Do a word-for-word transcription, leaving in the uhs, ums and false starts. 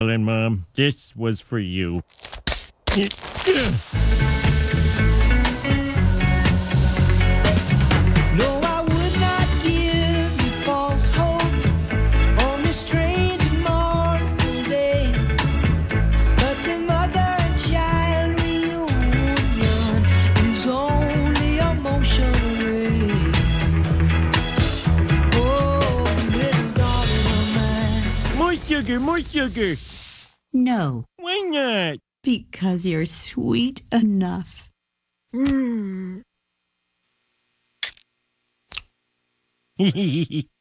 And Mom, this was for you. No, I would not give you false hope on this strange and mournful day. But the mother and child reunion is only a motion away. Oh, little darling of mine. More sugar, more sugar. No, Why not? because you're sweet enough. Mm.